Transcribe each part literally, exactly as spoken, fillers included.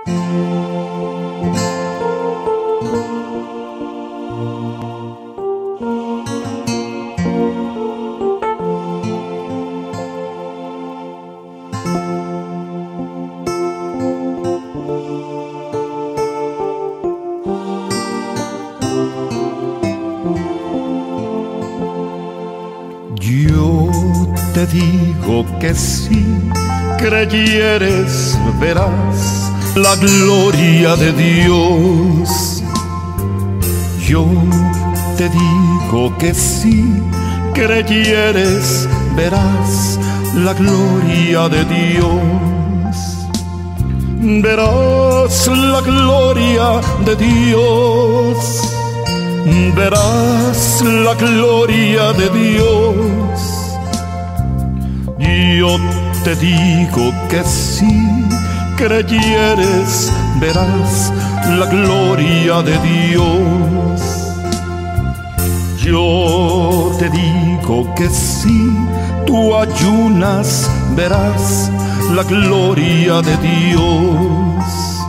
Yo te digo que si creyeres verás la gloria de Dios. Yo te digo que si creyeres verás la gloria de Dios. Verás la gloria de Dios. Verás la gloria de Dios. Yo te digo que si creyeres verás la gloria de Dios. Yo te digo que si tú ayunas verás la gloria de Dios.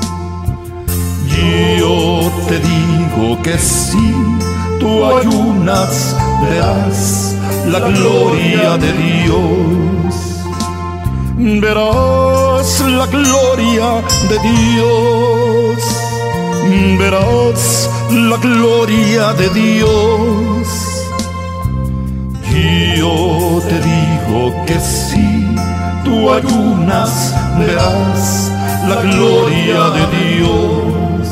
Yo te digo que si tú ayunas verás la gloria de Dios. Verás la gloria de Dios. Verás la gloria de Dios. Yo te digo que si tú ayunas verás la gloria de Dios.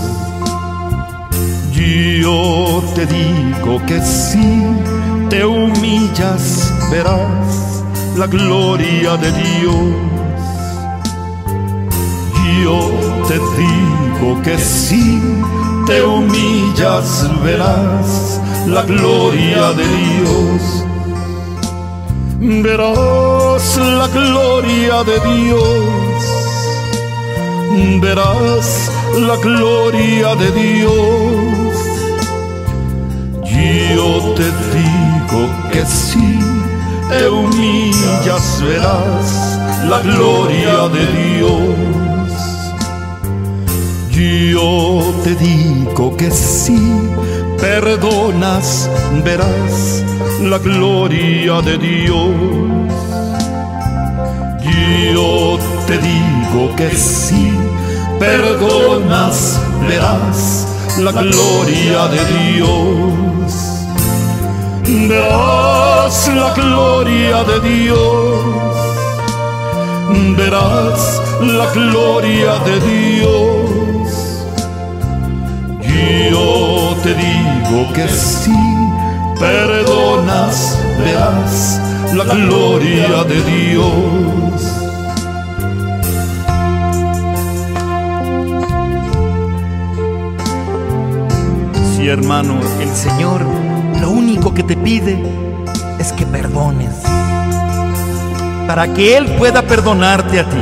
Yo te digo que si te humillas verás la gloria de Dios. Yo te digo que si te humillas verás la gloria de Dios. Verás la gloria de Dios. Verás la gloria de Dios. Yo te digo que si te humillas verás la gloria de Dios. Yo te digo que si perdonas verás la gloria de Dios. Yo te digo que si perdonas verás la gloria de Dios. Verás la gloria de Dios. Verás la gloria de Dios. Yo te digo que si perdonas verás la gloria de Dios. Sí, hermano, el Señor lo único que te pide es que perdones, para que Él pueda perdonarte a ti.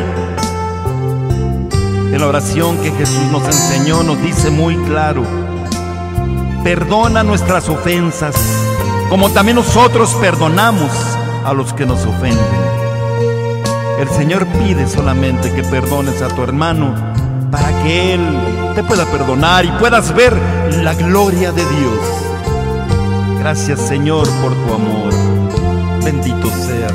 En la oración que Jesús nos enseñó nos dice muy claro: perdona nuestras ofensas, como también nosotros perdonamos a los que nos ofenden. El Señor pide solamente que perdones a tu hermano para que Él te pueda perdonar y puedas ver la gloria de Dios. Gracias, Señor, por tu amor. Bendito seas.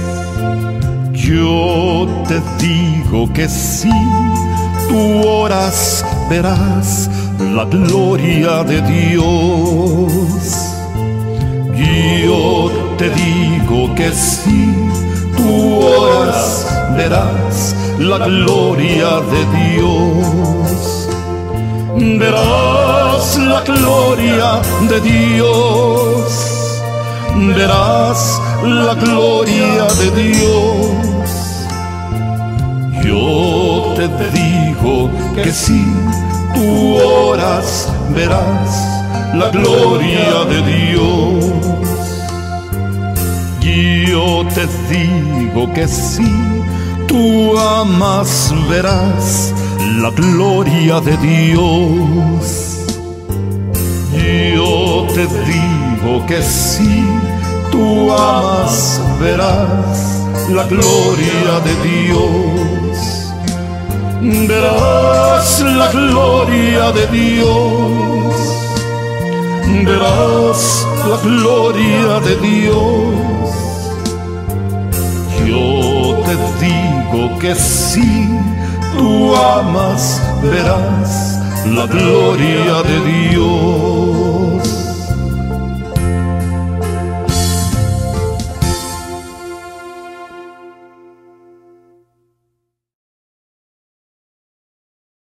Yo te digo que si tú oras verás la gloria de Dios. Yo te digo que si tú oras verás la gloria de Dios. Verás la gloria de Dios. Verás la gloria de Dios. Yo te digo que si tú oras verás la gloria de Dios. Yo te digo que si tú amas verás la gloria de Dios. Yo te digo que si tú amas verás la gloria de Dios. Verás la la gloria de Dios, verás la gloria de Dios. Yo te digo que si tú amas, verás la gloria de Dios.